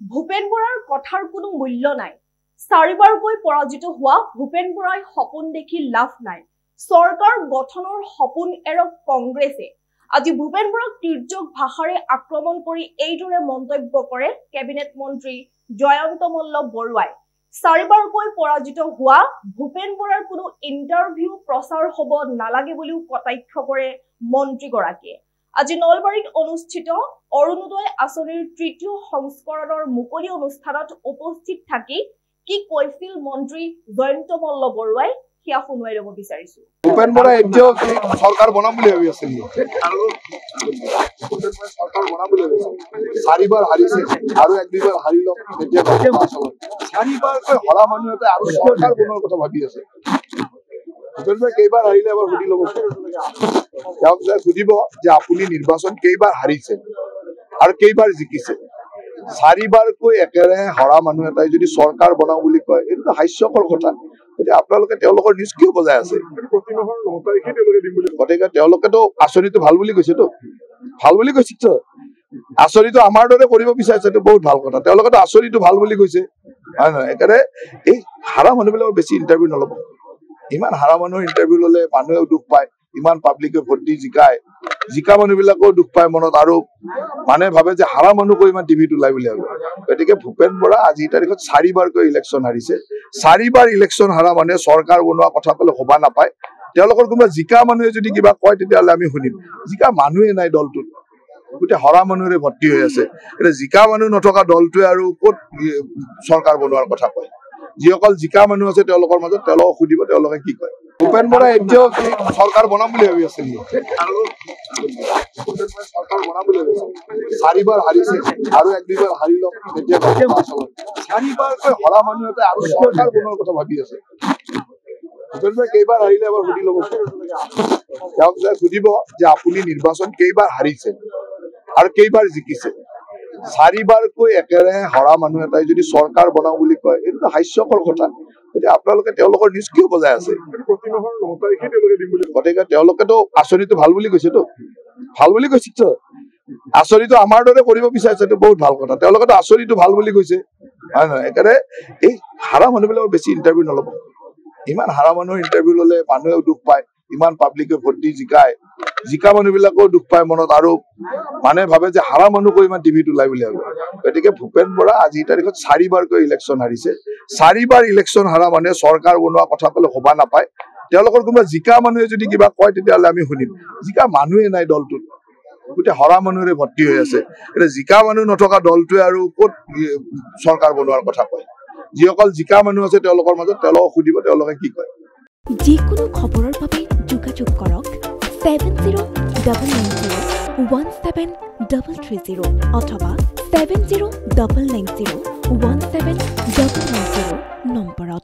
ভূপেন বৰাৰ কথাৰ কোনো মূল্য নাই। চাৰিবাৰকৈ পৰাজিত হোৱা ভূপেন বৰাই সপোন দেখি লাভ নাই। চৰকাৰ গঠনৰ সপোন এৰক কংগ্ৰেছে। আজি ভূপেন বৰাক তিৰ্যক ভাষাৰে আক্ৰমণ কৰি এইদৰে মন্তব্য কৰে কেবিনেট মন্ত্ৰী জয়ন্ত মল্ল বৰুৱাই। চাৰিবাৰকৈ পৰাজিত হোৱা ভূপেন বৰাৰ কোনো ইণ্টাৰভিউ প্ৰচাৰ হ'ব নালাগে বুলিও কটাক্ষ কৰে মন্ত্ৰীগৰাকীয়ে। আজি নলবাৰীত অনুষ্ঠিত অৰুণোদয় আঁচনিৰ তৃতীয় সংস্কৰণৰ মুকলি অনুষ্ঠানত উপস্থিত থাকি কি কৈছিল মন্ত্ৰী জয়ন্ত মল্ল বৰুৱাই সেয়া শুনুৱাই ল'ব বিচাৰিছো। ভূপেন বৰাই এতিয়াও চৰকাৰ বনাম বুলি ভাবি আছিল আৰু চৰকাৰ বনাম বুলি ভাবিছিল। চাৰিবাৰ হাৰিছে আৰু এক দুইবাৰ হাৰি লওক এতিয়া চাৰিবাৰকৈ হৰা মানুহ এটা আৰু চৰকাৰ বনোৱাৰ কথা ভাবি আছে। ভূপেন বৰাই কেইবাৰ হাৰিলে এবাৰ সুধি ল'ব, তেওঁক সুধিব যে আপুনি নিৰ্বাচন কেইবাৰ হাৰিছে আৰু কেইবাৰ জিকিছে। চাৰিবাৰকৈ একেৰাহে হৰা মানুহ এটাই যদি চৰকাৰ বনাও বুলি কয় এইটো হাস্যকৰ কথা। এতিয়া আপোনালোকে তেওঁলোকৰ নিউজ কিয় বজাই আছে? গতিকে তেওঁলোকেতো আঁচনিটো ভাল বুলি কৈছেতো, ভাল বুলি কৈছে। আঁচনিটো আমাৰ দৰে কৰিব বিচাৰিছে, বহুত ভাল কথা। তেওঁলোকেতো আঁচনিটো ভাল বুলি কৈছে, হয় নহয়? একেবাৰে এই হাৰা মানুহবিলাকৰ বেছি ইণ্টাৰভিউ নল'ব। ইমান হাৰা মানুহৰ ইণ্টাৰভিউ ল'লে মানুহেও দুখ পায়। ইমান পাব্লিকে ভোট দি জিকা মানুহবিলাকেও দুখ পায় মনত, আৰু মানুহে ভাবে যে হাৰা মানুহকৈ ইমান টিভিত ওলাই বুলি ভাবে। গতিকে ভূপেন বৰা আজিৰ তাৰিখত চাৰিবাৰকৈ ইলেকশ্যন হাৰিছে। চাৰিবাৰ ইলেকশ্যন হাৰা মানুহে চৰকাৰ বনোৱা কথা ক'লে শোভা নাপায়। তেওঁলোকৰ কোনোবা জিকা মানুহে যদি কিবা কয় তেতিয়াহ'লে আমি শুনিম। জিকা মানুহে নাই দলটোত, গোটেই হৰা মানুহেৰে ভৰ্তি হৈ আছে। এতিয়া জিকা মানুহ নথকা দলটোৱে আৰু ক'ত চৰকাৰ বনোৱাৰ কথা কয়? যিসকল জিকা মানুহ আছে তেওঁলোকৰ মাজত তেওঁলোকক সুধিব তেওঁলোকে কি কয়। ভূপেন বৰাই এতিয়াও চৰকাৰ বনাম বুলি ভাবি আছিল আৰু চৰকাৰ বনাম বুলি ভাবিছিল। চাৰিবাৰ হাৰিছে আৰু এক দুইবাৰ হাৰি লওক তেতিয়া চাৰিবাৰকৈ হৰা মানুহ এটা আৰু চৰকাৰ বনোৱাৰ কথা ভাবি আছে। ভূপেন বৰাই কেইবাৰ হাৰিলে এবাৰ সুধি ল'ব, তেওঁক সুধিব যে আপুনি নিৰ্বাচন কেইবাৰ হাৰিছে আৰু কেইবাৰ জিকিছে। চাৰিবাৰকৈ একেৰাহে হৰা মানুহ এটাই যদি চৰকাৰ বনাও বুলি কয় এইটো হাস্যকৰ কথা। এতিয়া আপোনালোকে তেওঁলোকৰ নিউজ কিয় বজাই আছে? গতিকে তেওঁলোকেতো আঁচনিটো ভাল বুলি কৈছেতো, ভাল বুলি কৈছে। আঁচনিটো আমাৰ দৰে কৰিব বিচাৰিছে, বহুত ভাল কথা। তেওঁলোকেতো আঁচনিটো ভাল বুলি কৈছে, হয় নহয়? একেবাৰে এই হাৰা মানুহবিলাকৰ বেছি ইণ্টাৰভিউ নল'ব। ইমান হাৰা মানুহৰ ইণ্টাৰভিউ ল'লে মানুহেও দুখ পায়। ইমান পাব্লিকে ভোট দি জিকা মানুহবিলাকেও দুখ পায় মনত, আৰু মানুহে ভাবে যে হাৰা মানুহকৈ ইমান টিভিত ওলাই বুলি ভাবে। গতিকে ভূপেন বৰা আজিৰ তাৰিখত চাৰিবাৰকৈ ইলেকশ্যন হাৰিছে। চাৰিবাৰ ইলেকশ্যন হাৰা মানুহে চৰকাৰ বনোৱা কথা ক'লে শোভা নাপায়। তেওঁলোকৰ কোনোবা জিকা মানুহে যদি কিবা কয় তেতিয়াহ'লে আমি শুনিম। জিকা মানুহে নাই দলটোত, গোটেই হৰা মানুহেৰে ভৰ্তি হৈ আছে। এতিয়া জিকা মানুহ নথকা দলটোৱে আৰু ক'ত চৰকাৰ বনোৱাৰ কথা কয়? যিসকল জিকা মানুহ আছে তেওঁলোকৰ মাজত তেওঁলোকক সুধিব তেওঁলোকে কি কয়। যিকোনো খবৰৰ বাবে যোগাযোগ কৰক 7090173330 অথবা 7099017990 নম্বৰত।